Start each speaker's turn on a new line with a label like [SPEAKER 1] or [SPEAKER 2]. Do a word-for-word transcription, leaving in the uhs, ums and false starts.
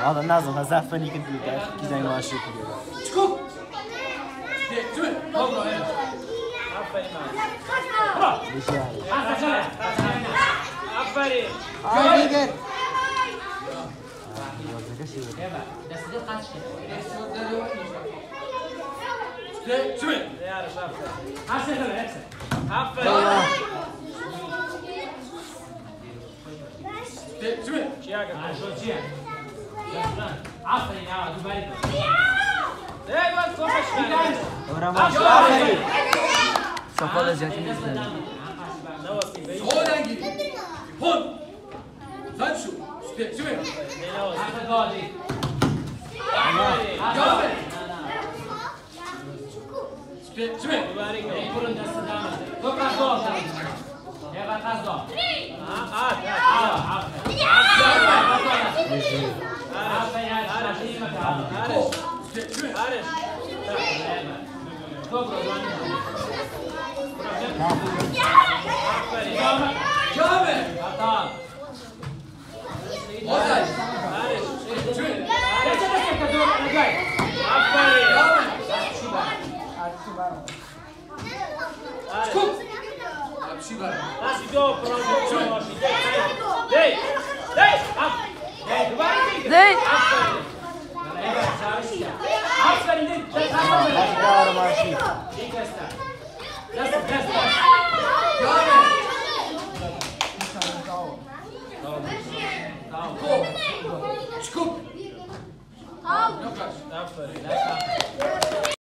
[SPEAKER 1] هذا نازل هزافني كنت كي زي ما اشوف كده
[SPEAKER 2] شكوك جميل برافو هنا
[SPEAKER 3] عفري
[SPEAKER 1] عفري
[SPEAKER 2] جميل
[SPEAKER 3] يا رشاف
[SPEAKER 2] حسن هلا يكسب
[SPEAKER 3] عفري
[SPEAKER 2] جميل
[SPEAKER 3] شياكة
[SPEAKER 2] عفري يا دبي
[SPEAKER 3] ايه بس وحش
[SPEAKER 1] ورا ما عفري صفوله جاتي
[SPEAKER 2] هون انجي هون زنشو جميل
[SPEAKER 3] عفري قاضي
[SPEAKER 2] جامد جميل
[SPEAKER 3] يبارك يقولون دست دامه توقع دور يا بقى دور اه اه اه عفري عفري يا عارف عارف عارف كبر
[SPEAKER 2] جامد
[SPEAKER 3] عطال
[SPEAKER 2] وزن
[SPEAKER 3] عارف
[SPEAKER 2] جميل
[SPEAKER 3] ليش بس كدور انا جاي عفري
[SPEAKER 2] شكوك امشي بقى
[SPEAKER 3] Let's go, bro. Hey, hey, up. Hey, Dubai.
[SPEAKER 4] Hey.
[SPEAKER 3] Aferin. Aferin.
[SPEAKER 1] أخبار ماشي
[SPEAKER 3] Aferin.